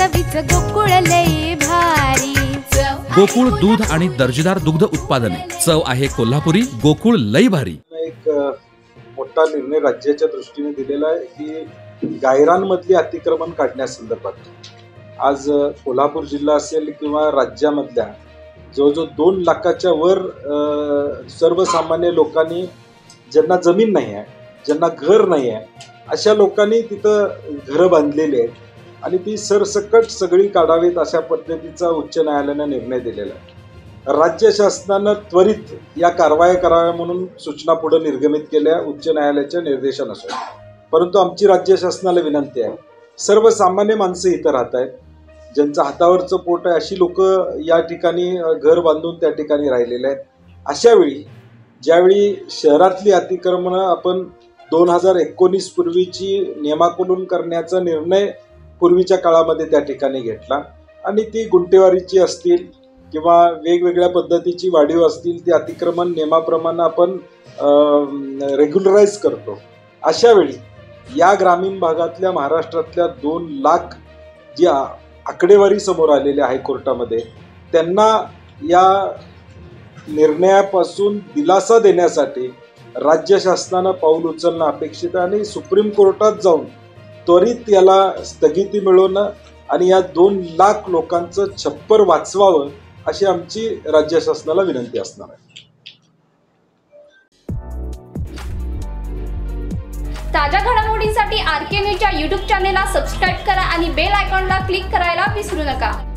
चवीच गोकुळ लई भारी। गोकुळ दूध आणि दर्जेदार दुग्ध उत्पादने, चव आहे कोल्हापुरी, गोकुळ लई भारी। एक मोठा निर्णय राज्याच्या दृष्टीने दिलेला आहे की गायरांमधली अतिक्रमण काढण्यासंदर्भात आज कोल्हापूर जिल्हा असेल किंवा राज्यामधल्या जवळजवळ 2 लाखाच्या वर सर्वसामान्य लोकांनी, ज्यांना जमीन नाही आहे, ज्यांना घर नाही आहे, अशा लोकांनी तिथं घरं बांधलेली आहेत आणि ती सरसकट सगळी काढावीत अशा पद्धतीचा उच्च न्यायालयाने निर्णय दिलेला आहे। राज्य शासनानं त्वरित या कारवाया कराव्या म्हणून सूचना पुढे निर्गमित केल्या उच्च न्यायालयाच्या निर्देशानुसार। परंतु आमची राज्य शासनाला विनंती आहे, सर्वसामान्य माणसं इथं राहत आहेत, ज्यांचं हातावरचं पोट आहे, अशी लोक या ठिकाणी घर बांधून त्या ठिकाणी राहिलेले आहेत। अशा वेळी ज्यावेळी शहरातली अतिक्रमणं आपण 2019 पूर्वीची नियमाकुलन करण्याचा निर्णय पूर्वीच्या काळामध्ये त्या ठिकाणी घेतला आणि ती गुंटेवारीची असतील किंवा वेगवेगळ्या पद्धतीची वाढीव असतील, ती अतिक्रमण नियमाप्रमाणे आपण रेग्युलराईज करतो। अशा वेळी या ग्रामीण भागातल्या महाराष्ट्रातल्या 2 लाख जी आकडेवारी समोर आलेली आहे हायकोर्टामध्ये, त्यांना या निर्णयापासून दिलासा देण्यासाठी राज्य शासनानं पाऊल उचलणं अपेक्षित आहे आणि सुप्रीम कोर्टात जाऊन त्वरित याला स्थगिती मिळवणं आणि या 2 लाख लोकांचं छप्पर वाचवावं अशी आमची राज्य शासनाला विनंती असणार आहे। ताज्या घडामोडींसाठी RK न्यूजच्या YouTube चॅनेलला सबस्क्राईब करा आणि बेल आयकॉनला क्लिक करायला विसरू नका।